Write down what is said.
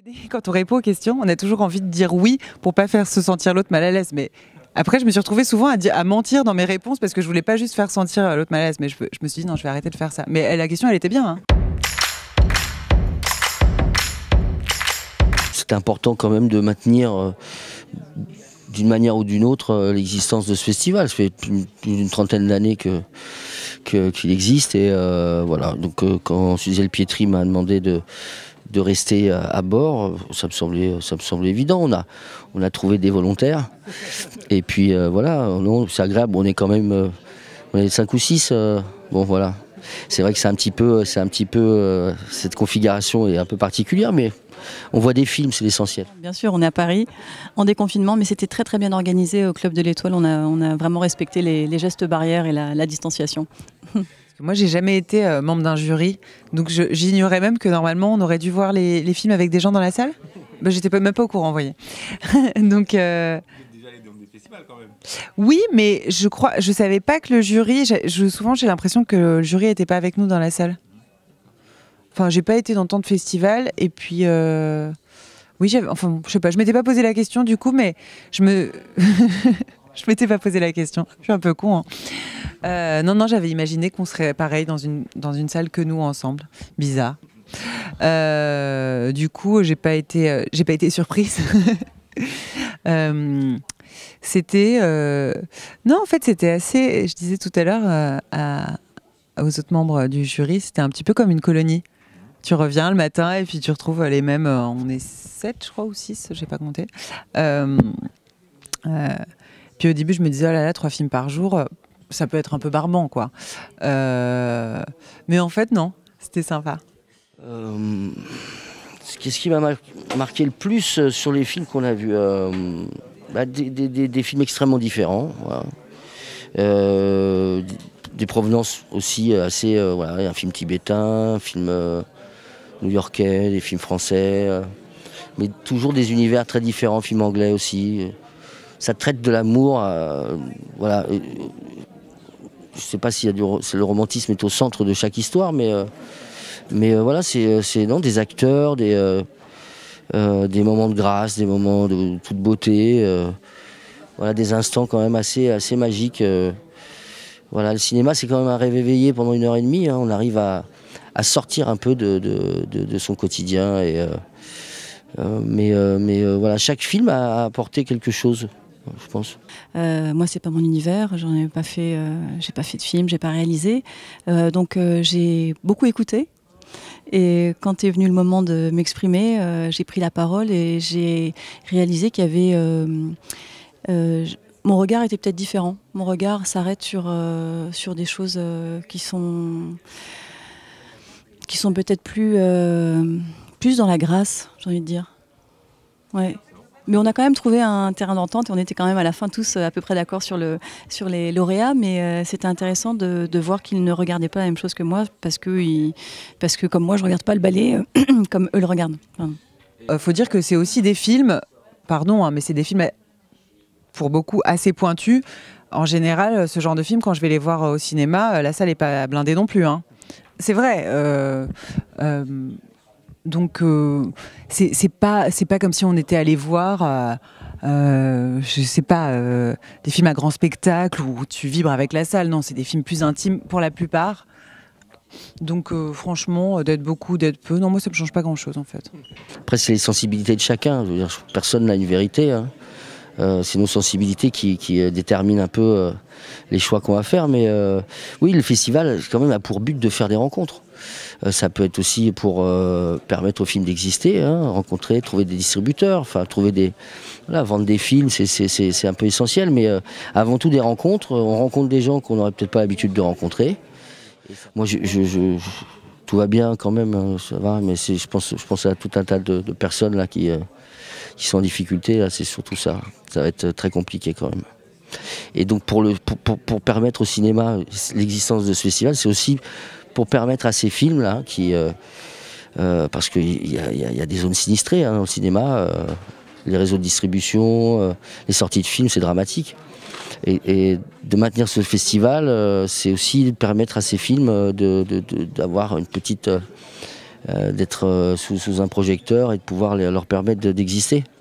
Quand on répond aux questions, on a toujours envie de dire oui pour pas faire se sentir l'autre mal à l'aise. Mais après, je me suis retrouvée souvent à mentir dans mes réponses parce que je voulais pas juste faire sentir l'autre mal à l'aise. Mais je me suis dit non, je vais arrêter de faire ça. Mais la question, elle était bien. Hein. C'est important quand même de maintenir d'une manière ou d'une autre l'existence de ce festival. Ça fait plus d'une trentaine d'années qu'il existe et voilà. Donc quand Suzelle Pietri m'a demandé de rester à bord, ça me semblait évident. On a trouvé des volontaires et puis voilà, c'est agréable. On est quand même on est 5 ou 6. Bon voilà. C'est vrai que c'est un petit peu cette configuration est un peu particulière, mais on voit des films, c'est l'essentiel. Bien sûr, on est à Paris, en déconfinement, mais c'était très très bien organisé au Club de l'Étoile. On a vraiment respecté les gestes barrières et la distanciation. Moi, j'ai jamais été membre d'un jury, donc j'ignorais même que normalement, on aurait dû voir les films avec des gens dans la salle. Ben, j'étais même pas au courant, vous voyez. Donc. Quand même. Oui, mais je savais pas que le jury. Souvent, j'ai l'impression que le jury était pas avec nous dans la salle. Enfin, j'ai pas été dans tant de festivals et puis oui, je sais pas, je m'étais pas posé la question du coup, mais je m'étais pas posé la question. Je suis un peu con. Hein. Non, j'avais imaginé qu'on serait pareil dans une salle que nous ensemble. Bizarre. Du coup, j'ai pas été surprise. C'était non, en fait, c'était assez. Je disais tout à l'heure aux autres membres du jury, c'était un petit peu comme une colonie. Tu reviens le matin et puis tu retrouves les mêmes. On est 7, je crois, ou 6, j'ai pas compté. Puis au début, je me disais, oh là là, 3 films par jour, ça peut être un peu barbant, quoi. Mais en fait, non, c'était sympa. Qu'est-ce qui m'a marqué le plus sur les films qu'on a vus des films extrêmement différents. Voilà. Des provenances aussi assez. Voilà, un film tibétain, un film new-yorkais, des films français, mais toujours des univers très différents, films anglais aussi. Ça traite de l'amour. Voilà. Je ne sais pas si le romantisme est au centre de chaque histoire, mais voilà, c'est des acteurs, des moments de grâce, des moments de toute beauté. Voilà, des instants quand même assez magiques. Voilà, le cinéma, c'est quand même un rêve éveillé pendant 1h30. Hein. On arrive à sortir un peu de son quotidien. Mais voilà, chaque film a apporté quelque chose, je pense. Moi, c'est pas mon univers. J'en ai pas fait. J'ai pas fait de film, j'ai pas réalisé. Donc, j'ai beaucoup écouté. Et quand est venu le moment de m'exprimer, j'ai pris la parole et j'ai réalisé qu'il y avait. Mon regard était peut-être différent. Mon regard s'arrête sur des choses qui sont peut-être plus dans la grâce, j'ai envie de dire. Ouais. Mais on a quand même trouvé un terrain d'entente et on était quand même à la fin tous à peu près d'accord sur les lauréats. Mais c'était intéressant de voir qu'ils ne regardaient pas la même chose que moi parce que comme moi je regarde pas le ballet comme eux le regardent. Enfin. Faut dire que c'est aussi des films, pardon, hein, mais c'est des films pour beaucoup assez pointus. En général, ce genre de film, quand je vais les voir au cinéma, la salle n'est pas blindée non plus. Hein. C'est vrai. Donc, c'est pas comme si on était allé voir, je sais pas, des films à grand spectacle où tu vibres avec la salle. Non, c'est des films plus intimes pour la plupart. Donc, franchement, d'être beaucoup, d'être peu, non, moi, ça me change pas grand-chose, en fait. Après, c'est les sensibilités de chacun. Je veux dire, personne n'a une vérité. Hein. C'est nos sensibilités qui déterminent un peu les choix qu'on va faire. Mais oui, le festival, quand même, a pour but de faire des rencontres. Ça peut être aussi pour permettre aux films d'exister, hein, rencontrer, trouver des distributeurs, enfin trouver vendre des films, c'est un peu essentiel. Mais avant tout des rencontres, on rencontre des gens qu'on n'aurait peut-être pas l'habitude de rencontrer. Moi, tout va bien quand même, hein, ça va. Mais je pense à tout un tas de personnes là qui sont en difficulté. Là, c'est surtout ça. Ça va être très compliqué quand même. Et donc pour permettre au cinéma l'existence de ce festival, c'est aussi pour permettre à ces films-là, parce qu'il y a des zones sinistrées hein, dans le cinéma, les réseaux de distribution, les sorties de films, c'est dramatique. Et de maintenir ce festival, c'est aussi permettre à ces films d'avoir une petite d'être sous un projecteur et de pouvoir leur permettre d'exister.